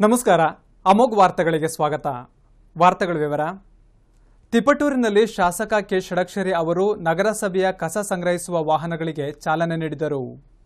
ನಮಸ್ಕಾರ. ಅಮೋಘ್ ವಾರ್ತೆಗಳಿಗೆ ಸ್ವಾಗತ. ವಾರ್ತೆಗಳ ವಿವರ. ತಿಪಟೂರಿನಲ್ಲಿ ಶಾಸಕ ಕೆ ಷಡಕ್ಷರಿ ಅವರು ನಗರಸಭೆಯ ಕಸ ಸಂಗ್ರಹಿಸುವ ವಾಹನಗಳಿಗೆ ಚಾಲನೆ ನೀಡಿದರು.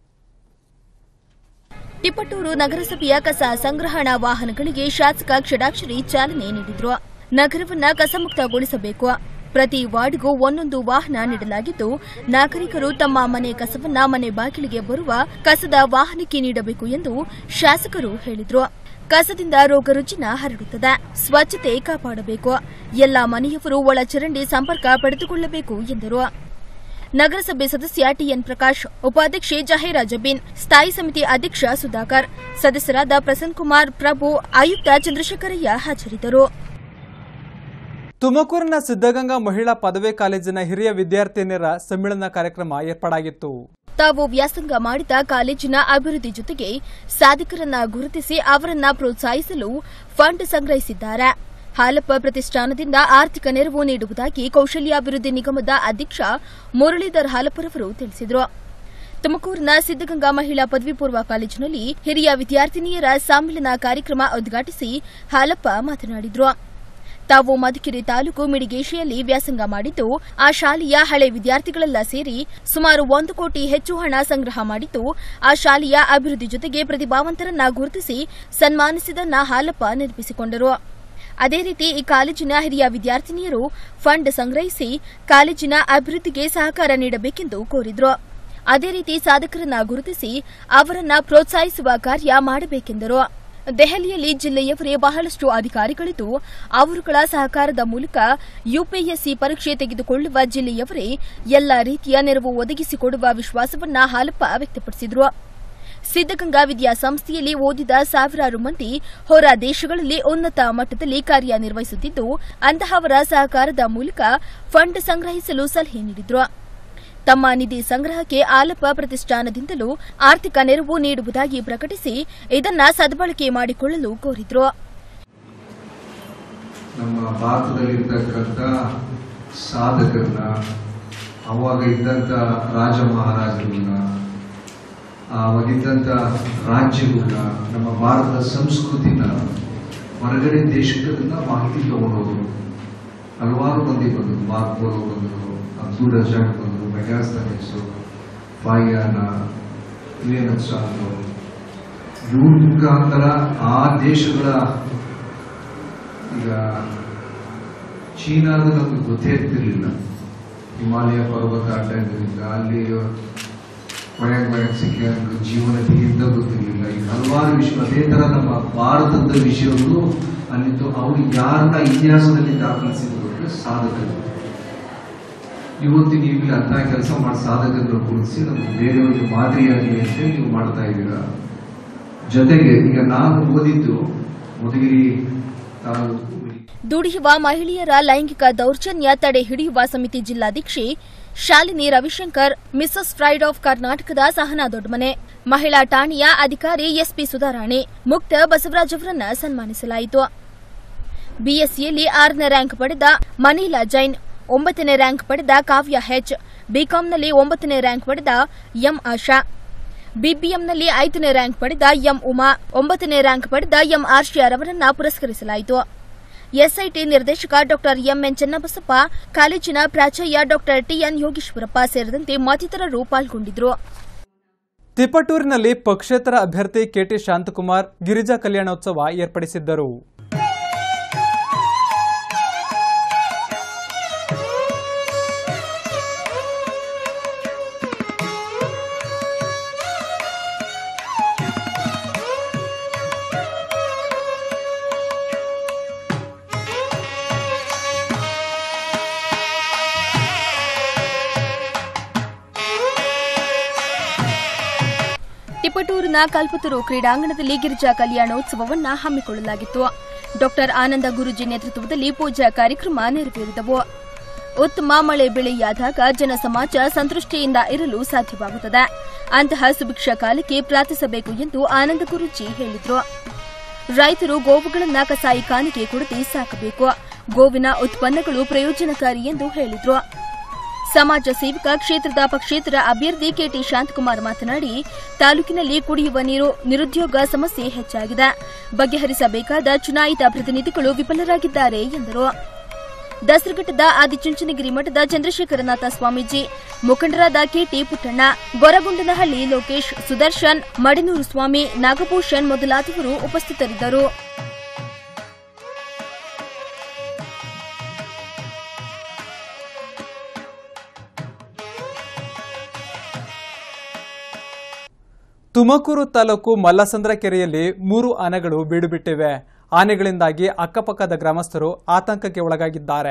ತಿಪಟೂರು ನಗರಸಭೆಯ ಕಸ ಸಂಗ್ರಹಣಾ ವಾಹನಗಳಿಗೆ ಶಾಸಕ ಷಡಕ್ಷರಿ ಚಾಲನೆ ನೀಡಿದರು. ನಗರವನ್ನು ಕಸಮುಕ್ತಗೊಳಿಸಬೇಕು. ಪ್ರತಿ ವಾರ್ಡ್ಗೂ ಒಂದೊಂದು ವಾಹನ ನೀಡಲಾಗಿದ್ದು, ನಾಗರಿಕರು ತಮ್ಮ ಮನೆ ಕಸವನ್ನ ಮನೆ ಬಾಗಿಲಿಗೆ ಬರುವ ಕಸದ ವಾಹನಕ್ಕೆ ನೀಡಬೇಕು ಎಂದು ಶಾಸಕರು ಹೇಳಿದರು. ಕಸದಿಂದ ರೋಗ ರುಜಿನ ಹರಡುತ್ತದೆ. ಸ್ವಚ್ಛತೆ ಕಾಪಾಡಬೇಕು. ಎಲ್ಲ ಮನೆಯವರು ಒಳಚರಂಡಿ ಸಂಪರ್ಕ ಪಡೆದುಕೊಳ್ಳಬೇಕು ಎಂದರು. ನಗರಸಭೆ ಸದಸ್ಯ ಟಿಎನ್ ಪ್ರಕಾಶ್, ಉಪಾಧ್ಯಕ್ಷೆ ಜಹೀರಾ ಜಬೀನ್, ಸ್ಥಾಯಿ ಸಮಿತಿ ಅಧ್ಯಕ್ಷ ಸುಧಾಕರ್, ಸದಸ್ಯರಾದ ಪ್ರಸನ್ನ ಕುಮಾರ್, ಪ್ರಭು, ಆಯುಕ್ತ ಚಂದ್ರಶೇಖರಯ್ಯ ಹಾಜರಿದ್ದರು. ತುಮಕೂರಿನ ಸಿದ್ದಗಂಗಾ ಮಹಿಳಾ ಪದವಿ ಕಾಲೇಜಿನ ಹಿರಿಯ ವಿದ್ಯಾರ್ಥಿನಿಯರ ಸಮ್ಮೇಳನ ಕಾರ್ಯಕ್ರಮ ಏರ್ಪಾಡಾಗಿತ್ತು. ತಾವು ವ್ಯಾಸಂಗ ಮಾಡಿದ ಕಾಲೇಜಿನ ಅಭಿವೃದ್ಧಿ ಜೊತೆಗೆ ಸಾಧಕರನ್ನ ಗುರುತಿಸಿ ಅವರನ್ನ ಪ್ರೋತ್ಸಾಹಿಸಲು ಫಂಡ್ ಸಂಗ್ರಹಿಸಿದ್ದಾರೆ. ಹಾಲಪ್ಪ ಪ್ರತಿಷ್ಠಾನದಿಂದ ಆರ್ಥಿಕ ನೆರವು ನೀಡುವುದಾಗಿ ಕೌಶಲ್ಯಾಭಿವೃದ್ಧಿ ನಿಗಮದ ಅಧ್ಯಕ್ಷ ಮುರಳೀಧರ್ ಹಾಲಪ್ಪರವರು ತಿಳಿಸಿದರು. ತುಮಕೂರಿನ ಸಿದ್ದಗಂಗಾ ಮಹಿಳಾ ಪದವಿ ಪೂರ್ವ ಕಾಲೇಜಿನಲ್ಲಿ ಹಿರಿಯ ವಿದ್ಯಾರ್ಥಿನಿಯರ ಸಮ್ಮೇಳನ ಕಾರ್ಯಕ್ರಮ ಉದ್ಘಾಟಿಸಿ ಹಾಲಪ್ಪ ಮಾತನಾಡಿದರು. ತಾವು ಮಧುಗಿರಿ ತಾಲೂಕು ಮಿಡಿಗೇಶಿಯಲ್ಲಿ ವ್ಯಾಸಂಗ ಮಾಡಿದ್ದು, ಆ ಶಾಲೆಯ ಹಳೆ ವಿದ್ಯಾರ್ಥಿಗಳೆಲ್ಲ ಸೇರಿ ಸುಮಾರು 1 ಕೋಟಿ ಹೆಚ್ಚು ಹಣ ಸಂಗ್ರಹ ಮಾಡಿದ್ದು, ಆ ಶಾಲೆಯ ಅಭಿವೃದ್ಧಿ ಜೊತೆಗೆ ಪ್ರತಿಭಾವಂತರನ್ನ ಗುರುತಿಸಿ ಸನ್ಮಾನಿಸಿದನ್ನ ಹಾಲಪ್ಪ ನೆನಪಿಸಿಕೊಂಡರು. ಅದೇ ರೀತಿ ಈ ಕಾಲೇಜಿನ ಹಿರಿಯ ವಿದ್ಯಾರ್ಥಿನಿಯರು ಫಂಡ್ ಸಂಗ್ರಹಿಸಿ ಕಾಲೇಜಿನ ಅಭಿವೃದ್ಧಿಗೆ ಸಹಕಾರ ನೀಡಬೇಕೆಂದು ಕೋರಿದರು. ಅದೇ ರೀತಿ ಸಾಧಕರನ್ನ ಗುರುತಿಸಿ ಅವರನ್ನ ಪ್ರೋತ್ಸಾಹಿಸುವ ಕಾರ್ಯ ಮಾಡಬೇಕೆಂದರು. ದೆಹಲಿಯಲ್ಲಿ ಜಿಲ್ಲೆಯವರೇ ಬಹಳಷ್ಟು ಅಧಿಕಾರಿಗಳಿದ್ದು, ಅವರುಗಳ ಸಹಕಾರದ ಮೂಲಕ ಯುಪಿಎಸ್ಸಿ ಪರೀಕ್ಷೆ ತೆಗೆದುಕೊಳ್ಳುವ ಜಿಲ್ಲೆಯವರೇ ಎಲ್ಲ ರೀತಿಯ ನೆರವು ಒದಗಿಸಿಕೊಡುವ ವಿಶ್ವಾಸವನ್ನ ಹಾಲಪ್ಪ ವ್ಯಕ್ತಪಡಿಸಿದರು. ಸಿದ್ದಗಂಗಾ ವಿದ್ಯಾಸಂಸ್ಥೆಯಲ್ಲಿ ಓದಿದ ಸಾವಿರಾರು ಮಂದಿ ಹೊರ ದೇಶಗಳಲ್ಲಿ ಉನ್ನತ ಮಟ್ಟದಲ್ಲಿ ಕಾರ್ಯನಿರ್ವಹಿಸುತ್ತಿದ್ದು, ಅಂತಹವರ ಸಹಕಾರದ ಮೂಲಕ ಫಂಡ್ ಸಂಗ್ರಹಿಸಲು ಸಲಹೆ ನೀಡಿದರು. ತಮ್ಮ ನಿಧಿ ಸಂಗ್ರಹಕ್ಕೆ ಆಲಪ್ಪ ಪ್ರತಿಷ್ಠಾನದಿಂದಲೂ ಆರ್ಥಿಕ ನೆರವು ನೀಡುವುದಾಗಿ ಪ್ರಕಟಿಸಿ ಇದನ್ನ ಸದ್ಬಳಕೆ ಮಾಡಿಕೊಳ್ಳಲು ಕೋರಿದರು. ನಮ್ಮ ಭಾರತದಲ್ಲಿರ್ತಕ್ಕಂಥ ಸಾಧಕರನ್ನ, ಅವಾಗ ಇದ್ದಂಥ ರಾಜ ಮಹಾರಾಜರನ್ನ, ಅವಾಗಿದ್ದಂಥ ರಾಜ್ಯಗಳನ್ನ, ನಮ್ಮ ಭಾರತದ ಸಂಸ್ಕೃತಿನ ಹೊರಗಡೆ ದೇಶಗಳನ್ನ ಮಾಹಿತಿ ತಗೊಂಡೋದ್ರು. ಹಲವಾರು ಮಂದಿ ಬಂದರು. ಮಾರ್ಕ್ ಬೋಲೋ ಬಂದರು, ಅಬ್ದುಲ್ ರಜಾಕ್ ಬಂದರು, ಮೆಗಾಸ್ತನಿಕ್ಸು, ಫಾಯಾನ, ಯುಎನ್ಎಸ್ಆರ್, ಇವ್ರ ಮುಖಾಂತರ ಆ ದೇಶಗಳ, ಈಗ ಚೀನಾದ ನಮ್ಗೆ ಗೊತ್ತೇ ಇರ್ತಿರ್ಲಿಲ್ಲ. ಹಿಮಾಲಯ ಪರ್ವತ ಅಡ್ಡದಿಂದ ಅಲ್ಲಿ ಮಳೆ ಸಿಕ್ಕ ಜೀವನತೆಯಿಂದ ಗೊತ್ತಿರಲಿಲ್ಲ. ಈಗ ಹಲವಾರು ವಿಷಯ ಅದೇ ತರ ನಮ್ಮ ಭಾರತದ ವಿಷಯಗಳು ಅಲ್ಲಿತ್ತು. ಅವರು ಯಾರನ್ನ ಇತಿಹಾಸದಲ್ಲಿ ದಾಖಲಿಸಿದ್ರು ಅಂದ್ರೆ ಸಾಧಕರು. ಇವತ್ತು ನೀವು ಇಲ್ಲಿ ಅಂತ ಕೆಲಸ ಮಾಡಿ ಸಾಧಕರನ್ನು ಗುರುತಿಸಿ ನಮ್ಗೆ ಬೇರೆಯವರಿಗೆ ಮಾದರಿಯಾಗಲಿ ಅಂತ ನೀವು ಮಾಡ್ತಾ ಇದ್ದೀರಾ. ಜೊತೆಗೆ ಈಗ ನಾನು ಓದಿದ್ದು ಮಧುಗಿರಿ ತಾಲೂಕು ದುಡಿಯುವ ಮಹಿಳೆಯರ ಲೈಂಗಿಕ ದೌರ್ಜನ್ಯ ತಡೆ ಹಿಡಿಯುವ ಸಮಿತಿ ಜಿಲ್ಲಾಧ್ಯಕ್ಷೆ Shalini Ravishankar, Mrs pride of ಕರ್ನಾಟಕದ ಸಹನಾ ದೊಡ್ಡಮನೆ, ಮಹಿಳಾ ಠಾಣೆಯ ಅಧಿಕಾರಿ ಎಸ್ಪಿ ಸುಧಾರಾಣಿ, ಮುಕ್ತ ಬಸವರಾಜ್ ಅವರನ್ನ ಸನ್ಮಾನಿಸಲಾಯಿತು. ಬಿಎಸ್ಸಿಯಲ್ಲಿ 6ನೇ ರ್ಯಾಂಕ್ ಪಡೆದ ಮನೀಲಾ ಜೈನ್, 9ನೇ ರ್ಯಾಂಕ್ ಪಡೆದ ಕಾವ್ಯ ಹೆಚ್, ಬಿಕಾಂನಲ್ಲಿ 9ನೇ ರ್ಯಾಂಕ್ ಪಡೆದ ಎಂ ಆಶಾ, ಬಿಬಿಎಂನಲ್ಲಿ 5ನೇ ರ್ಯಾಂಕ್ ಪಡೆದ ಎಂ ಉಮಾ, 9ನೇ ರ್ಯಾಂಕ್ ಪಡೆದ ಎಂ ಆರ್ಷಿಯಾರವರನ್ನ ಪುರಸ್ಕರಿಸಲಾಯಿತು. ಎಸ್ಐಟಿ ನಿರ್ದೇಶಕ ಡಾ ಎಂಎನ್ ಚನ್ನಬಸಪ್ಪ, ಕಾಲೇಜಿನ ಪ್ರಾಚಾರ್ಯ ಡಾ ಟಿಎನ್ ಯೋಗೇಶ್ವರಪ್ಪ ಸೇರಿದಂತೆ ಮತ್ತಿತರರು ಪಾಲ್ಗೊಂಡಿದ್ದರು. ತಿಪಟೂರಿನಲ್ಲಿ ಪಕ್ಷೇತರ ಅಭ್ಯರ್ಥಿ ಕೆಟಿ ಶಾಂತಕುಮಾರ್ ಗಿರಿಜಾ ಕಲ್ಯಾಣೋತ್ಸವ ಏರ್ಪಡಿಸಿದ್ದರು. ತಿಪಟೂರಿನ ಕಲ್ಪತರು ಕ್ರೀಡಾಂಗಣದಲ್ಲಿ ಗಿರಿಜಾ ಕಲ್ಯಾಣೋತ್ಸವವನ್ನು ಹಮ್ಮಿಕೊಳ್ಳಲಾಗಿತ್ತು. ಡಾ ಆನಂದ ಗುರೂಜಿ ನೇತೃತ್ವದಲ್ಲಿ ಪೂಜಾ ಕಾರ್ಯಕ್ರಮ ನೆರವೇರಿದವು. ಉತ್ತಮ ಮಳೆ ಬೆಳೆಯಾದಾಗ ಜನಸಮಾಜ ಸಂತೃಷ್ಟಿಯಿಂದ ಇರಲು ಸಾಧ್ಯವಾಗುತ್ತದೆ. ಅಂತಹ ಸುಭಿಕ್ಷ ಕಾಲಕ್ಕೆ ಪ್ರಾರ್ಥಿಸಬೇಕು ಎಂದು ಆನಂದ ಗುರೂಜಿ ಹೇಳಿದರು. ರೈತರು ಗೋವುಗಳನ್ನು ಕಸಾಯಿಖಾನೆಗೆ ಕೊಡದೆ ಸಾಕಬೇಕು. ಗೋವಿನ ಉತ್ಪನ್ನಗಳು ಪ್ರಯೋಜನಕಾರಿ ಎಂದು ಹೇಳಿದರು. ಸಮಾಜ ಸೇವಕ ಕ್ಷೇತ್ರದ ಪಕ್ಷೇತರ ಅಭ್ಯರ್ಥಿ ಕೆಟಿ ಶಾಂತಕುಮಾರ್ ಮಾತನಾಡಿ, ತಾಲೂಕಿನಲ್ಲಿ ಕುಡಿಯುವ ನೀರು, ನಿರುದ್ಯೋಗ ಸಮಸ್ಯೆ ಹೆಚ್ಚಾಗಿದೆ. ಬಗೆಹರಿಸಬೇಕಾದ ಚುನಾಯಿತ ಪ್ರತಿನಿಧಿಗಳು ವಿಫಲರಾಗಿದ್ದಾರೆ ಎಂದರು. ದಸರಘಟ್ಟದ ಆದಿಚುಂಚನಗಿರಿ ಮಠದ ಚಂದ್ರಶೇಖರನಾಥ ಸ್ವಾಮೀಜಿ, ಮುಖಂಡರಾದ ಕೆಟಿ ಪುಟ್ಟಣ್ಣ, ಗೊರಗುಂಡನಹಳ್ಳಿ ಲೋಕೇಶ್, ಸುದರ್ಶನ್, ಮಡಿನೂರು ಸ್ವಾಮಿ, ನಾಗಭೂಷಣ್ ಮೊದಲಾದವರು ಉಪಸ್ಥಿತರಿದ್ದರು. ತುಮಕೂರು ತಾಲೂಕು ಮಲ್ಲಸಂದ್ರ ಕೆರೆಯಲ್ಲಿ 3 ಆನೆಗಳು ಬೀಡುಬಿಟ್ಟಿವೆ. ಆನೆಗಳಿಂದಾಗಿ ಅಕ್ಕಪಕ್ಕದ ಗ್ರಾಮಸ್ಥರು ಆತಂಕಕ್ಕೆ ಒಳಗಾಗಿದ್ದಾರೆ.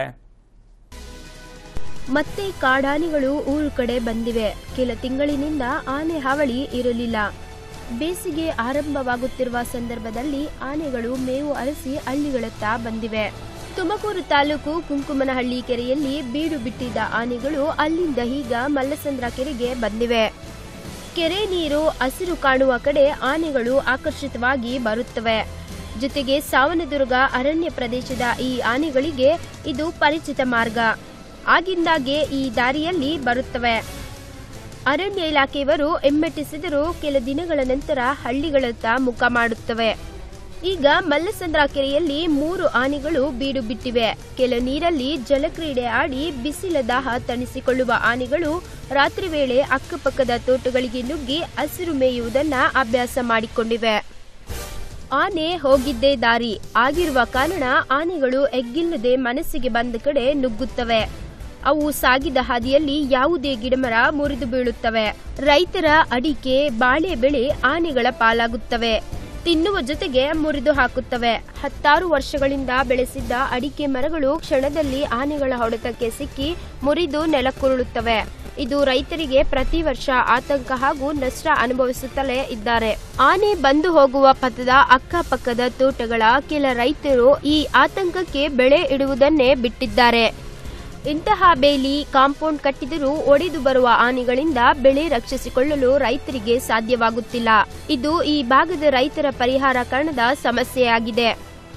ಮತ್ತೆ ಕಾಡಾನೆಗಳು ಊರು ಕಡೆ ಬಂದಿವೆ. ಕೆಲ ತಿಂಗಳಿನಿಂದ ಆನೆ ಹಾವಳಿ ಇರಲಿಲ್ಲ. ಬೇಸಿಗೆ ಆರಂಭವಾಗುತ್ತಿರುವ ಸಂದರ್ಭದಲ್ಲಿ ಆನೆಗಳು ಮೇವು ಅರಸಿ ಹಳ್ಳಿಗಳತ್ತ ಬಂದಿವೆ. ತುಮಕೂರು ತಾಲೂಕು ಕುಂಕುಮನಹಳ್ಳಿ ಕೆರೆಯಲ್ಲಿ ಬೀಡು ಬಿಟ್ಟಿದ್ದ ಆನೆಗಳು ಅಲ್ಲಿಂದ ಈಗ ಮಲ್ಲಸಂದ್ರ ಕೆರೆಗೆ ಬಂದಿವೆ. ಕೆರೆ ನೀರು ಹಸಿರು ಕಾಣುವ ಕಡೆ ಆನೆಗಳು ಆಕರ್ಷಿತವಾಗಿ ಬರುತ್ತವೆ. ಜೊತೆಗೆ ಸಾವನದುರ್ಗ ಅರಣ್ಯ ಪ್ರದೇಶದ ಈ ಆನೆಗಳಿಗೆ ಇದು ಪರಿಚಿತ ಮಾರ್ಗ. ಆಗಿಂದಾಗೆ ಈ ದಾರಿಯಲ್ಲಿ ಬರುತ್ತವೆ. ಅರಣ್ಯ ಇಲಾಖೆಯವರು ಹಿಮ್ಮೆಟ್ಟಿಸಿದರೂ ಕೆಲ ದಿನಗಳ ನಂತರ ಹಳ್ಳಿಗಳತ್ತ ಮುಖ ಮಾಡುತ್ತವೆ. ಈಗ ಮಲ್ಲಸಂದ್ರ ಕೆರೆಯಲ್ಲಿ 3 ಆನೆಗಳು ಬೀಡು ಬಿಟ್ಟಿವೆ. ಕೆಲ ನೀರಲ್ಲಿ ಜಲಕ್ರೀಡೆ ಆಡಿ ಬಿಸಿಲ ದಾಹ ತಣಿಸಿಕೊಳ್ಳುವ ಆನೆಗಳು ರಾತ್ರಿ ವೇಳೆ ಅಕ್ಕಪಕ್ಕದ ತೋಟಗಳಿಗೆ ನುಗ್ಗಿ ಹಸಿರು ಮೇಯುವುದನ್ನ ಅಭ್ಯಾಸ ಮಾಡಿಕೊಂಡಿವೆ. ಆನೆ ಹೋಗಿದ್ದೇ ದಾರಿ ಆಗಿರುವ ಕಾರಣ ಆನೆಗಳು ಎಗ್ಗಿಲ್ಲದೆ ಮನಸ್ಸಿಗೆ ಬಂದ ಕಡೆ ನುಗ್ಗುತ್ತವೆ. ಅವು ಸಾಗಿದ ಹಾದಿಯಲ್ಲಿ ಯಾವುದೇ ಗಿಡಮರ ಮುರಿದು ಬೀಳುತ್ತವೆ. ರೈತರ ಅಡಿಕೆ, ಬಾಳೆ ಬೆಳೆ ಆನೆಗಳ ಪಾಲಾಗುತ್ತವೆ. ತಿನ್ನುವ ಜೊತೆಗೆ ಮುರಿದು ಹಾಕುತ್ತವೆ. 10 ವರ್ಷಗಳಿಂದ ಬೆಳೆಸಿದ್ದ ಅಡಿಕೆ ಮರಗಳು ಕ್ಷಣದಲ್ಲಿ ಆನೆಗಳ ಹೊಡೆತಕ್ಕೆ ಸಿಕ್ಕಿ ಮುರಿದು ನೆಲಕ್ಕುರುಳುತ್ತವೆ. ಇದು ರೈತರಿಗೆ ಪ್ರತಿ ವರ್ಷ ಆತಂಕ ಹಾಗೂ ನಷ್ಟ ಅನುಭವಿಸುತ್ತಲೇ ಇದ್ದಾರೆ. ಆನೆ ಬಂದು ಹೋಗುವ ಪಥದ ಅಕ್ಕಪಕ್ಕದ ತೋಟಗಳ ಕೆಲ ರೈತರು ಈ ಆತಂಕಕ್ಕೆ ಬೆಳೆ ಇಡುವುದನ್ನೇ ಬಿಟ್ಟಿದ್ದಾರೆ. ಇಂತಹ ಬೇಲಿ, ಕಾಂಪೌಂಡ್ ಕಟ್ಟಿದರೂ ಒಡೆದು ಬರುವ ಆನೆಗಳಿಂದ ಬೆಳೆ ರಕ್ಷಿಸಿಕೊಳ್ಳಲು ರೈತರಿಗೆ ಸಾಧ್ಯವಾಗುತ್ತಿಲ್ಲ. ಇದು ಈ ಭಾಗದ ರೈತರ ಪರಿಹಾರ ಕಾಣದ ಸಮಸ್ಯೆಯಾಗಿದೆ.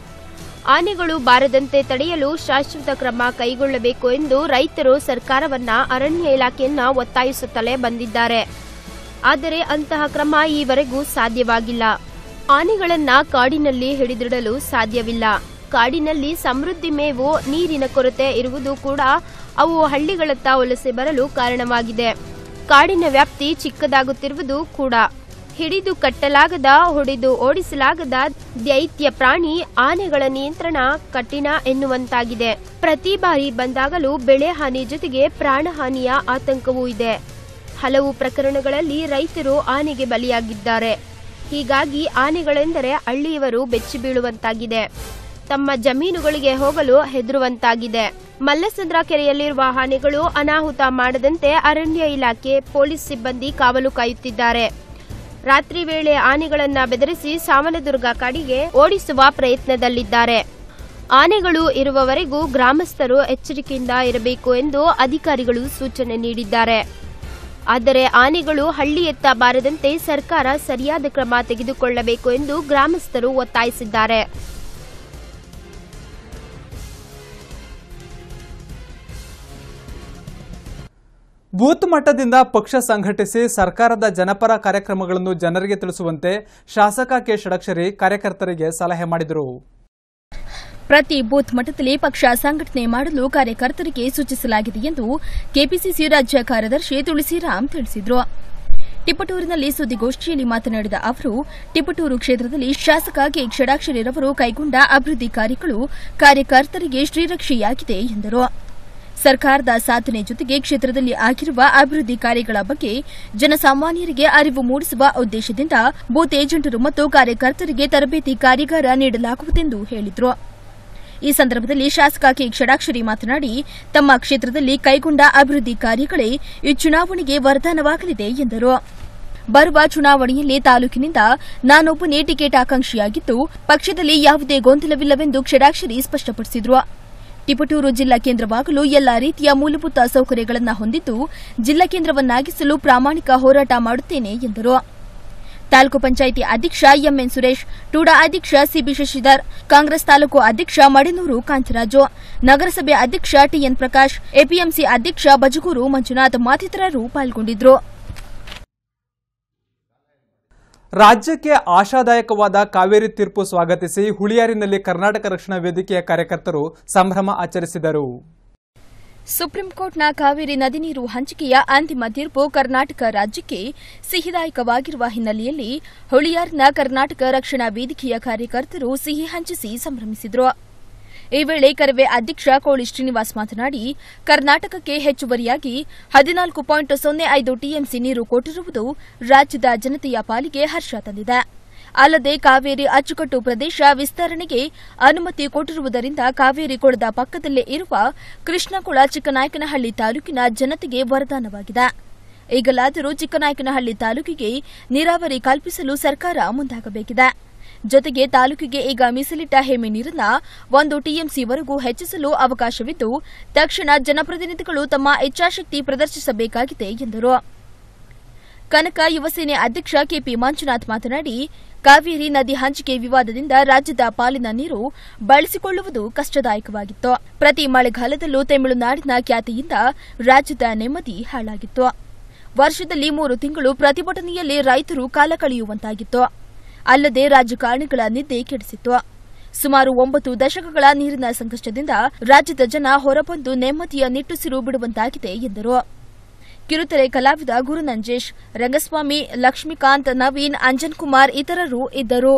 ಆನೆಗಳು ಬಾರದಂತೆ ತಡೆಯಲು ಶಾಶ್ವತ ಕ್ರಮ ಕೈಗೊಳ್ಳಬೇಕು ಎಂದು ರೈತರು ಸರ್ಕಾರವನ್ನ, ಅರಣ್ಯ ಇಲಾಖೆಯನ್ನ ಒತ್ತಾಯಿಸುತ್ತಲೇ ಬಂದಿದ್ದಾರೆ. ಆದರೆ ಅಂತಹ ಕ್ರಮ ಈವರೆಗೂ ಸಾಧ್ಯವಾಗಿಲ್ಲ. ಆನೆಗಳನ್ನ ಕಾಡಿನಲ್ಲಿ ಹಿಡಿದಿಡಲು ಸಾಧ್ಯವಿಲ್ಲ. ಕಾಡಿನಲ್ಲಿ ಸಮೃದ್ಧಿ ಮೇವು, ನೀರಿನ ಕೊರತೆ ಇರುವುದು ಕೂಡ ಅವು ಹಳ್ಳಿಗಳತ್ತ ವಲಸೆ ಬರಲು ಕಾರಣವಾಗಿದೆ. ಕಾಡಿನ ವ್ಯಾಪ್ತಿ ಚಿಕ್ಕದಾಗುತ್ತಿರುವುದು ಕೂಡ. ಹಿಡಿದು ಕಟ್ಟಲಾಗದ, ಹೊಡೆದು ಓಡಿಸಲಾಗದ ದೈತ್ಯ ಪ್ರಾಣಿ ಆನೆಗಳ ನಿಯಂತ್ರಣ ಕಠಿಣ ಎನ್ನುವಂತಾಗಿದೆ. ಪ್ರತಿ ಬಾರಿ ಬಂದಾಗಲೂ ಬೆಳೆ ಹಾನಿ ಜೊತೆಗೆ ಪ್ರಾಣಹಾನಿಯ ಆತಂಕವೂ ಇದೆ. ಹಲವು ಪ್ರಕರಣಗಳಲ್ಲಿ ರೈತರು ಆನೆಗೆ ಬಲಿಯಾಗಿದ್ದಾರೆ. ಹೀಗಾಗಿ ಆನೆಗಳೆಂದರೆ ಹಳ್ಳಿಯವರು ಬೆಚ್ಚಿ ಬೀಳುವಂತಾಗಿದೆ. ತಮ್ಮ ಜಮೀನುಗಳಿಗೆ ಹೋಗಲು ಹೆದರುವಂತಾಗಿದೆ. ಮಲ್ಲಸಂದ್ರ ಕೆರೆಯಲ್ಲಿರುವ ಆನೆಗಳು ಅನಾಹುತ ಮಾಡದಂತೆ ಅರಣ್ಯ ಇಲಾಖೆ, ಪೊಲೀಸ್ ಸಿಬ್ಬಂದಿ ಕಾವಲು ಕಾಯುತ್ತಿದ್ದಾರೆ. ರಾತ್ರಿ ವೇಳೆ ಆನೆಗಳನ್ನ ಬೆದರಿಸಿ ಸಾವನದುರ್ಗ ಕಾಡಿಗೆ ಓಡಿಸುವ ಪ್ರಯತ್ನದಲ್ಲಿದ್ದಾರೆ. ಆನೆಗಳು ಇರುವವರೆಗೂ ಗ್ರಾಮಸ್ಥರು ಎಚ್ಚರಿಕೆಯಿಂದ ಇರಬೇಕು ಎಂದು ಅಧಿಕಾರಿಗಳು ಸೂಚನೆ ನೀಡಿದ್ದಾರೆ. ಆದರೆ ಆನೆಗಳು ಹಳ್ಳಿಯತ್ತ ಬಾರದಂತೆ ಸರ್ಕಾರ ಸರಿಯಾದ ಕ್ರಮ ತೆಗೆದುಕೊಳ್ಳಬೇಕು ಎಂದು ಗ್ರಾಮಸ್ಥರು ಒತ್ತಾಯಿಸಿದ್ದಾರೆ. ಬೂತ್ ಮಟ್ಟದಿಂದ ಪಕ್ಷ ಸಂಘಟಿಸಿ ಸರ್ಕಾರದ ಜನಪರ ಕಾರ್ಯಕ್ರಮಗಳನ್ನು ಜನರಿಗೆ ತಿಳಿಸುವಂತೆ ಶಾಸಕ ಕೆ ಷಡಕ್ಷರಿ ಕಾರ್ಯಕರ್ತರಿಗೆ ಸಲಹೆ ಮಾಡಿದರು. ಪ್ರತಿ ಬೂತ್ ಮಟ್ಟದಲ್ಲಿ ಪಕ್ಷ ಸಂಘಟನೆ ಮಾಡಲು ಕಾರ್ಯಕರ್ತರಿಗೆ ಸೂಚಿಸಲಾಗಿದೆ ಎಂದು ಕೆಪಿಸಿಸಿ ರಾಜ್ಯ ಕಾರ್ಯದರ್ಶಿ ತುಳಸಿರಾಮ್ ತಿಳಿಸಿದರು. ತಿಪಟೂರಿನಲ್ಲಿ ಸುದ್ದಿಗೋಷ್ಠಿಯಲ್ಲಿ ಮಾತನಾಡಿದ ಅವರು, ತಿಪಟೂರು ಕ್ಷೇತ್ರದಲ್ಲಿ ಶಾಸಕ ಕೆ ಷಡಕ್ಷರಿರವರು ಕೈಗೊಂಡ ಅಭಿವೃದ್ಧಿ ಕಾರ್ಯಗಳು ಕಾರ್ಯಕರ್ತರಿಗೆ ಶ್ರೀರಕ್ಷೆಯಾಗಿದೆ ಎಂದರು. ಸರ್ಕಾರದ ಸಾಧನೆ ಜೊತೆಗೆ ಕ್ಷೇತ್ರದಲ್ಲಿ ಆಗಿರುವ ಅಭಿವೃದ್ಧಿ ಕಾರ್ಯಗಳ ಬಗ್ಗೆ ಜನಸಾಮಾನ್ಯರಿಗೆ ಅರಿವು ಮೂಡಿಸುವ ಉದ್ದೇಶದಿಂದ ಬೂತ್ ಏಜೆಂಟರು ಮತ್ತು ಕಾರ್ಯಕರ್ತರಿಗೆ ತರಬೇತಿ ಕಾರ್ಯಾಗಾರ ನೀಡಲಾಗುವುದೆಂದು ಹೇಳಿದರು. ಈ ಸಂದರ್ಭದಲ್ಲಿ ಶಾಸಕ ಕೆ ಷಡಕ್ಷರಿ ಮಾತನಾಡಿ, ತಮ್ಮ ಕ್ಷೇತ್ರದಲ್ಲಿ ಕೈಗೊಂಡ ಅಭಿವೃದ್ಧಿ ಕಾರ್ಯಗಳೇ ಈ ಚುನಾವಣೆಗೆ ವರದಾನವಾಗಲಿದೆ ಎಂದರು. ಬರುವ ಚುನಾವಣೆಯಲ್ಲಿ ತಾಲೂಕಿನಿಂದ ನಾನೊಬ್ಬನೇ ಟಿಕೆಟ್ ಆಕಾಂಕ್ಷಿಯಾಗಿದ್ದು, ಪಕ್ಷದಲ್ಲಿ ಯಾವುದೇ ಗೊಂದಲವಿಲ್ಲವೆಂದು ಷಡಕ್ಷರಿ ಸ್ಪಷ್ಟಪಡಿಸಿದರು. ತಿಪಟೂರು ಜಿಲ್ಲಾ ಕೇಂದ್ರವಾಗಲು ಎಲ್ಲಾ ರೀತಿಯ ಮೂಲಭೂತ ಸೌಕರ್ಯಗಳನ್ನು ಹೊಂದಿದ್ದು, ಜಿಲ್ಲಾ ಕೇಂದ್ರವನ್ನಾಗಿಸಲು ಪ್ರಾಮಾಣಿಕ ಹೋರಾಟ ಮಾಡುತ್ತೇನೆ ಎಂದರು. ತಾಲೂಕು ಪಂಚಾಯಿತಿ ಅಧ್ಯಕ್ಷ ಎಂಎನ್ ಸುರೇಶ್, ಟೂಡಾ ಅಧ್ಯಕ್ಷ ಸಿಬಿ ಶಶಿಧರ್, ಕಾಂಗ್ರೆಸ್ ತಾಲೂಕು ಅಧ್ಯಕ್ಷ ಮಡಿನೂರು ಕಾಂತರಾಜು, ನಗರಸಭೆ ಅಧ್ಯಕ್ಷ ಟಿಎನ್ ಪ್ರಕಾಶ್, ಎಪಿಎಂಸಿ ಅಧ್ಯಕ್ಷ ಬಜಗೂರು ಮಂಜುನಾಥ್ ಮತ್ತಿತರರು ಪಾಲ್ಗೊಂಡಿದ್ದರು. ರಾಜ್ಯಕ್ಕೆ ಆಶಾದಾಯಕವಾದ ಕಾವೇರಿ ತೀರ್ಪು ಸ್ವಾಗತಿಸಿ ಹುಳಿಯಾರಿನಲ್ಲಿ ಕರ್ನಾಟಕ ರಕ್ಷಣಾ ವೇದಿಕೆಯ ಕಾರ್ಯಕರ್ತರು ಸಂಭ್ರಮ ಆಚರಿಸಿದರು. ಸುಪ್ರೀಂ ಕೋರ್ಟ್ನ ಕಾವೇರಿ ನದಿ ನೀರು ಹಂಚಿಕೆಯ ಅಂತಿಮ ತೀರ್ಪು ಕರ್ನಾಟಕ ರಾಜ್ಯಕ್ಕೆ ಸಿಹಿದಾಯಕವಾಗಿರುವ ಹಿನ್ನೆಲೆಯಲ್ಲಿ ಹುಳಿಯಾರಿನ ಕರ್ನಾಟಕ ರಕ್ಷಣಾ ವೇದಿಕೆಯ ಕಾರ್ಯಕರ್ತರು ಸಿಹಿ ಹಂಚಿಸಿ ಸಂಭ್ರಮಿಸಿದರು. ಈ ವೇಳೆ ಕರವೇ ಅಧ್ಯಕ್ಷ ಕೋಳಿ ಶ್ರೀನಿವಾಸ್ ಮಾತನಾಡಿ, ಕರ್ನಾಟಕಕ್ಕೆ ಹೆಚ್ಚುವರಿಯಾಗಿ 14.05 ಟಿಎಂಸಿ ನೀರು ಕೊಟ್ಟಿರುವುದು ರಾಜ್ಯದ ಜನತೆಯ ಪಾಲಿಗೆ ಹರ್ಷ ತಂದಿದೆ. ಅಲ್ಲದೆ ಕಾವೇರಿ ಅಚ್ಚುಕಟ್ಟು ಪ್ರದೇಶ ವಿಸ್ತರಣೆಗೆ ಅನುಮತಿ ಕೊಟ್ಟಿರುವುದರಿಂದ ಕಾವೇರಿ ಕೊಳದ ಪಕ್ಕದಲ್ಲೇ ಇರುವ ಕೃಷ್ಣಕುಳ ಚಿಕ್ಕನಾಯಕನಹಳ್ಳಿ ತಾಲೂಕಿನ ಜನತೆಗೆ ವರದಾನವಾಗಿದೆ. ಈಗಲಾದರೂ ಚಿಕ್ಕನಾಯಕನಹಳ್ಳಿ ತಾಲೂಕಿಗೆ ನೀರಾವರಿ ಕಲ್ಪಿಸಲು ಸರ್ಕಾರ ಮುಂದಾಗಬೇಕಿದೆ. ಜೊತೆಗೆ ತಾಲೂಕಿಗೆ ಈಗ ಮೀಸಲಿಟ್ಟ ಹೇಮೆ ನೀರನ್ನು 1 ಟಿಎಂಸಿವರೆಗೂ ಹೆಚ್ಚಿಸಲು ಅವಕಾಶವಿದ್ದು, ತಕ್ಷಣ ಜನಪ್ರತಿನಿಧಿಗಳು ತಮ್ಮ ಇಚ್ಛಾಶಕ್ತಿ ಪ್ರದರ್ಶಿಸಬೇಕಾಗಿದೆ ಎಂದರು. ಕನಕ ಯುವಸೇನೆ ಅಧ್ಯಕ್ಷ ಕೆಪಿ ಮಂಜುನಾಥ್ ಮಾತನಾಡಿ, ಕಾವೇರಿ ನದಿ ಹಂಚಿಕೆ ವಿವಾದದಿಂದ ರಾಜ್ಯದ ಪಾಲಿನ ನೀರು ಬಳಸಿಕೊಳ್ಳುವುದು ಕಷ್ಟದಾಯಕವಾಗಿತ್ತು. ಪ್ರತಿ ಮಳೆಗಾಲದಲ್ಲೂ ತಮಿಳುನಾಡಿನ ಖ್ಯಾತಿಯಿಂದ ರಾಜ್ಯದ ನೆಮ್ಮದಿ ಹಾಳಾಗಿತ್ತು. ವರ್ಷದಲ್ಲಿ 3 ತಿಂಗಳು ಪ್ರತಿಭಟನೆಯಲ್ಲಿ ರೈತರು ಕಾಲ ಕಳೆಯುವಂತಾಗಿತ್ತು. ಅಲ್ಲದೆ ರಾಜಕಾರಣಿಗಳ ನಿದ್ದೆ ಕೆಡಿಸಿತ್ತು. ಸುಮಾರು 9 ದಶಕಗಳ ನೀರಿನ ಸಂಕಷ್ಟದಿಂದ ರಾಜ್ಯದ ಜನ ಹೊರಬಂದು ನೆಮ್ಮದಿಯ ನಿಟ್ಟುಸಿರು ಬಿಡುವಂತಾಗಿದೆ ಎಂದರು. ಕಿರುತೆರೆ ಕಲಾವಿದ ಗುರುನಂಜೇಶ್, ರಂಗಸ್ವಾಮಿ, ಲಕ್ಷ್ಮೀಕಾಂತ್, ನವೀನ್, ಅಂಜನ್ ಕುಮಾರ್ ಇತರರು ಇದ್ದರು.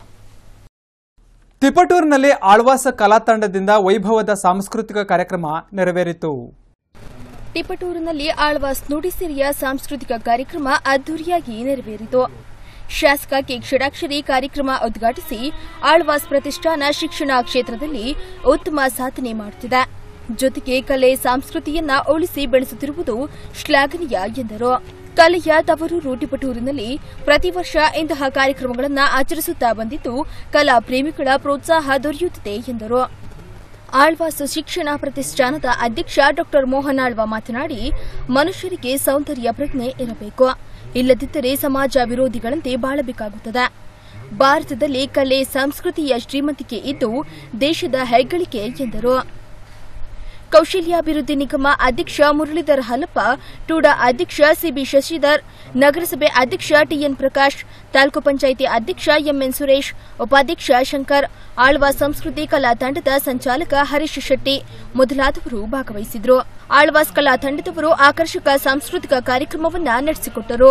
ತಿಪಟೂರಿನಲ್ಲಿ ಆಳ್ವಾಸ ಕಲಾ ತಂಡದಿಂದ ವೈಭವದ ಸಾಂಸ್ಕೃತಿಕ ಕಾರ್ಯಕ್ರಮ ನೆರವೇರಿತು. ತಿಪಟೂರಿನಲ್ಲಿ ಆಳ್ವಾಸ್ ನುಡಿಸಿರಿಯ ಸಾಂಸ್ಕೃತಿಕ ಕಾರ್ಯಕ್ರಮ ಅದ್ದೂರಿಯಾಗಿ ನೆರವೇರಿತು. ಶಾಸಕ ಕೆ ಷಡಾಕ್ಷರಿ ಕಾರ್ಯಕ್ರಮ ಉದ್ಘಾಟಿಸಿ, ಆಳ್ವಾಸ್ ಪ್ರತಿಷ್ಠಾನ ಶಿಕ್ಷಣ ಕ್ಷೇತ್ರದಲ್ಲಿ ಉತ್ತಮ ಸಾಧನೆ ಮಾಡುತ್ತಿದೆ. ಜೊತೆಗೆ ಕಲೆ ಸಂಸ್ಕೃತಿಯನ್ನ ಉಳಿಸಿ ಬೆಳೆಸುತ್ತಿರುವುದು ಶ್ಲಾಘನೀಯ ಎಂದರು. ಕಲೆಯ ತವರೂರು ತಿಪಟೂರಿನಲ್ಲಿ ಪ್ರತಿ ವರ್ಷ ಇಂತಹ ಕಾರ್ಯಕ್ರಮಗಳನ್ನು ಆಚರಿಸುತ್ತಾ ಬಂದಿದ್ದು, ಕಲಾ ಪ್ರೇಮಿಗಳ ಪ್ರೋತ್ಸಾಹ ದೊರೆಯುತ್ತಿದೆ ಎಂದರು. ಆಳ್ವಾಸ್ ಶಿಕ್ಷಣ ಪ್ರತಿಷ್ಠಾನದ ಅಧ್ಯಕ್ಷ ಡಾ ಮೋಹನ್ ಆಳ್ವ ಮಾತನಾಡಿ, ಮನುಷ್ಯರಿಗೆ ಸೌಂದರ್ಯ ಪ್ರಜ್ಞೆ ಇರಬೇಕು, ಇಲ್ಲದಿದ್ದರೆ ಸಮಾಜ ವಿರೋಧಿಗಳಂತೆ ಬಾಳಬೇಕಾಗುತ್ತದೆ. ಭಾರತದಲ್ಲಿ ಕಲೆ ಸಂಸ್ಕೃತಿಯ ಶ್ರೀಮಂತಿಕೆ ಇದ್ದು ದೇಶದ ಹೆಗ್ಗಳಿಕೆ ಎಂದರು. ಕೌಶಲ್ಯಾಭಿವೃದ್ಧಿ ನಿಗಮ ಅಧ್ಯಕ್ಷ ಮುರಳೀಧರ್ ಹಲಪ್ಪ, ಟೂಡಾ ಅಧ್ಯಕ್ಷ ಸಿಬಿ ಶಶಿಧರ್, ನಗರಸಭೆ ಅಧ್ಯಕ್ಷ ಟಿಎನ್ ಪ್ರಕಾಶ್, ತಾಲೂಕು ಪಂಚಾಯಿತಿ ಅಧ್ಯಕ್ಷ ಎಂಎನ್ ಸುರೇಶ್, ಉಪಾಧ್ಯಕ್ಷ ಶಂಕರ್, ಆಳ್ವಾಸ್ ಸಂಸ್ಕೃತಿ ಕಲಾ ತಂಡದ ಸಂಚಾಲಕ ಹರೀಶ್ ಶೆಟ್ಟಿ ಮೊದಲಾದವರು ಭಾಗವಹಿಸಿದರು. ಆಳ್ವಾಸ್ ಕಲಾ ತಂಡದವರು ಆಕರ್ಷಕ ಸಾಂಸ್ಕೃತಿಕ ಕಾರ್ಯಕ್ರಮವನ್ನು ನಡೆಸಿಕೊಟ್ಟರು.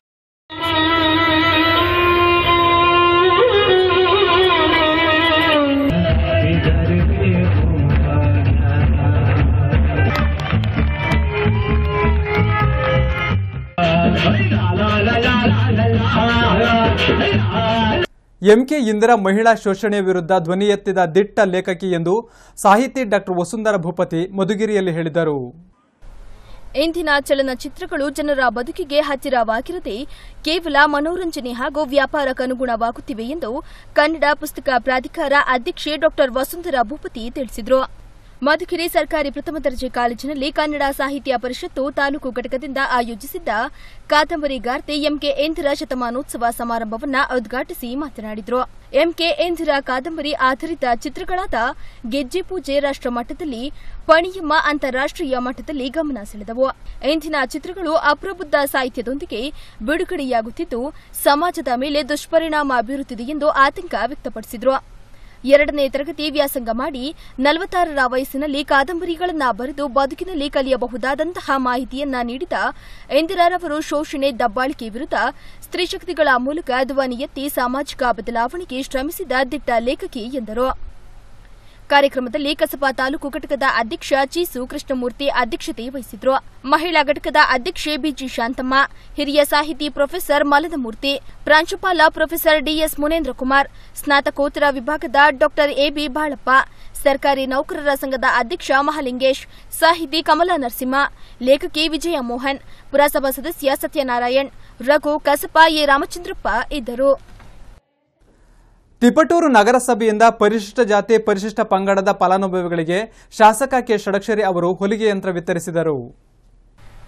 ಎಂಕೆ ಇಂದಿರಾ ಮಹಿಳಾ ಶೋಷಣೆಯ ವಿರುದ್ಧ ಧ್ವನಿ ಎತ್ತಿದ ದಿಟ್ಟ ಲೇಖಕಿ ಎಂದು ಸಾಹಿತಿ ಡಾ ವಸುಂಧರಾ ಭೂಪತಿ ಮಧುಗಿರಿಯಲ್ಲಿ ಹೇಳಿದರು. ಇಂದಿನ ಚಲನಚಿತ್ರಗಳು ಜನರ ಬದುಕಿಗೆ ಹತ್ತಿರವಾಗಿರದೆ ಕೇವಲ ಮನೋರಂಜನೆ ಹಾಗೂ ವ್ಯಾಪಾರಕ್ಕನುಗುಣವಾಗುತ್ತಿವೆ ಎಂದು ಕನ್ನಡ ಪುಸ್ತಕ ಪ್ರಾಧಿಕಾರ ಅಧ್ಯಕ್ಷೆ ಡಾ ವಸುಂಧರಾ ಭೂಪತಿ ತಿಳಿಸಿದರು. ಮಧುಗಿರಿ ಸರ್ಕಾರಿ ಪ್ರಥಮ ದರ್ಜೆ ಕಾಲೇಜಿನಲ್ಲಿ ಕನ್ನಡ ಸಾಹಿತ್ಯ ಪರಿಷತ್ತು ತಾಲೂಕು ಘಟಕದಿಂದ ಆಯೋಜಿಸಿದ್ದ ಕಾದಂಬರಿಗಾರ್ತಿ ಎಂಕೆ ಇಂದಿರಾ ಶತಮಾನೋತ್ಸವ ಸಮಾರಂಭವನ್ನು ಉದ್ಘಾಟಿಸಿ ಮಾತನಾಡಿದರು. ಎಂಕೆ ಇಂದಿರಾ ಕಾದಂಬರಿ ಆಧಾರಿತ ಚಿತ್ರಗಳಾದ ಗೆಜ್ಜೆ ಪೂಜೆ ರಾಷ್ಟ್ರಮಟ್ಟದಲ್ಲಿ, ಪಣಿಯಮ್ಮ ಅಂತಾರಾಷ್ಟ್ರೀಯ ಮಟ್ಟದಲ್ಲಿ ಗಮನ ಸೆಳೆದವು. ಇಂದಿನ ಚಿತ್ರಗಳು ಅಪ್ರಬುದ್ಧ ಸಾಹಿತ್ಯದೊಂದಿಗೆ ಬಿಡುಗಡೆಯಾಗುತ್ತಿದ್ದು ಸಮಾಜದ ಮೇಲೆ ದುಷ್ಪರಿಣಾಮ ಬೀರುತ್ತಿದೆ ಎಂದು ಆತಂಕ ವ್ಯಕ್ತಪಡಿಸಿದರು. 2ನೇ ತರಗತಿ ವ್ಯಾಸಂಗ ಮಾಡಿ 46ರ ವಯಸ್ಸಿನಲ್ಲಿ ಕಾದಂಬರಿಗಳನ್ನು ಬರೆದು ಬದುಕಿನಲ್ಲಿ ಕಲಿಯಬಹುದಾದಂತಹ ಮಾಹಿತಿಯನ್ನ ನೀಡಿದ ಇಂದಿರಾರವರು ಶೋಷಣೆ, ದಬ್ಬಾಳಿಕೆ ವಿರುದ್ಧ ಸ್ತ್ರೀಶಕ್ತಿಗಳ ಮೂಲಕ ಧ್ವನಿ ಎತ್ತಿ ಸಾಮಾಜಿಕ ಬದಲಾವಣೆಗೆ ಶ್ರಮಿಸಿದ ದಿಟ್ಟ ಲೇಖಕಿ ಎಂದರು. ಕಾರ್ಯಕ್ರಮದಲ್ಲಿ ಕಸಬಾ ತಾಲೂಕು ಘಟಕದ ಅಧ್ಯಕ್ಷ ಚೀಸು ಕೃಷ್ಣಮೂರ್ತಿ ಅಧ್ಯಕ್ಷತೆ ವಹಿಸಿದ್ರು. ಮಹಿಳಾ ಘಟಕದ ಅಧ್ಯಕ್ಷೆ ಬಿಜಿ ಶಾಂತಮ್ಮ, ಹಿರಿಯ ಸಾಹಿತಿ ಪ್ರೊಫೆಸರ್ ಮಲನಮೂರ್ತಿ, ಪ್ರಾಂಶುಪಾಲ ಪ್ರೊಫೆಸರ್ ಡಿಎಸ್ ಮುನೇಂದ್ರ ಕುಮಾರ್, ಸ್ನಾತಕೋತ್ತರ ವಿಭಾಗದ ಡಾ ಎಬಿ ಬಾಳಪ್ಪ, ಸರ್ಕಾರಿ ನೌಕರರ ಸಂಘದ ಅಧ್ಯಕ್ಷ ಮಹಾಲಿಂಗೇಶ್, ಸಾಹಿತಿ ಕಮಲಾ ನರಸಿಂಹ, ಲೇಖಕಿ ವಿಜಯ ಮೋಹನ್, ಪುರಸಭಾ ಸದಸ್ಯ ಸತ್ಯನಾರಾಯಣ್, ರಘು, ಕಸಬಾ ಎ ರಾಮಚಂದ್ರಪ್ಪ ಇದ್ದರು. ತಿಪಟೂರು ನಗರಸಭೆಯಿಂದ ಪರಿಶಿಷ್ಟ ಜಾತಿ ಪರಿಶಿಷ್ಟ ಪಂಗಡದ ಫಲಾನುಭವಿಗಳಿಗೆ ಶಾಸಕ ಕೆ ಷಡಕ್ಷರಿ ಅವರು ಹೊಲಿಗೆ ಯಂತ್ರ ವಿತರಿಸಿದರು.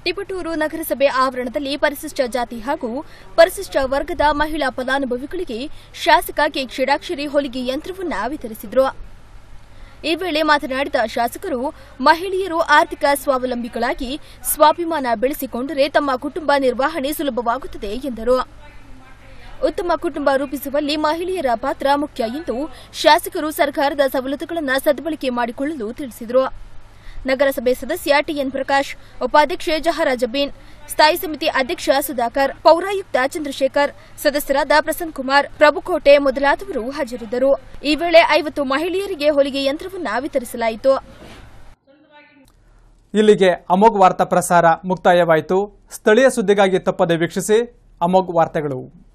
ತಿಪಟೂರು ನಗರಸಭೆ ಆವರಣದಲ್ಲಿ ಪರಿಶಿಷ್ಟ ಜಾತಿ ಹಾಗೂ ಪರಿಶಿಷ್ಟ ವರ್ಗದ ಮಹಿಳಾ ಫಲಾನುಭವಿಗಳಿಗೆ ಶಾಸಕ ಕೆ ಷಡಾಕ್ಷರಿ ಹೊಲಿಗೆ ಯಂತ್ರವನ್ನು ವಿತರಿಸಿದರು. ಈ ವೇಳೆ ಮಾತನಾಡಿದ ಶಾಸಕರು, ಮಹಿಳೆಯರು ಆರ್ಥಿಕ ಸ್ವಾವಲಂಬಿಗಳಾಗಿ ಸ್ವಾಭಿಮಾನ ಬೆಳೆಸಿಕೊಂಡರೆ ತಮ್ಮ ಕುಟುಂಬ ನಿರ್ವಹಣೆ ಸುಲಭವಾಗುತ್ತದೆ ಎಂದರು. ಉತ್ತಮ ಕುಟುಂಬ ರೂಪಿಸುವಲ್ಲಿ ಮಹಿಳೆಯರ ಪಾತ್ರ ಮುಖ್ಯ ಎಂದು ಶಾಸಕರು ಸರ್ಕಾರದ ಸವಲತ್ತುಗಳನ್ನು ಸದ್ಬಳಕೆ ಮಾಡಿಕೊಳ್ಳಲು ತಿಳಿಸಿದರು. ನಗರಸಭೆ ಸದಸ್ಯ ಟಿಎನ್ ಪ್ರಕಾಶ್, ಉಪಾಧ್ಯಕ್ಷೆ ಜಹರಾ ಜಬೀನ್, ಸ್ಥಾಯಿ ಸಮಿತಿ ಅಧ್ಯಕ್ಷ ಸುಧಾಕರ್, ಪೌರಾಯುಕ್ತ ಚಂದ್ರಶೇಖರ್, ಸದಸ್ಯರಾದ ಪ್ರಸನ್ನ ಕುಮಾರ್, ಪ್ರಭುಕೋಟೆ ಮೊದಲಾದವರು ಹಾಜರಿದ್ದರು. ಈ ವೇಳೆ 50 ಮಹಿಳೆಯರಿಗೆ ಹೊಲಿಗೆ ಯಂತ್ರವನ್ನು ವಿತರಿಸಲಾಯಿತು. ಇಲ್ಲಿಗೆ ಅಮೋಘ್ ವಾರ್ತಾ ಪ್ರಸಾರ ಮುಕ್ತಾಯವಾಯಿತು. ಸ್ಥಳೀಯ ಸುದ್ದಿಗಾಗಿ ತಪ್ಪದೆ ವೀಕ್ಷಿಸಿ ಅಮೋಘ್ ವಾರ್ತೆಗಳು.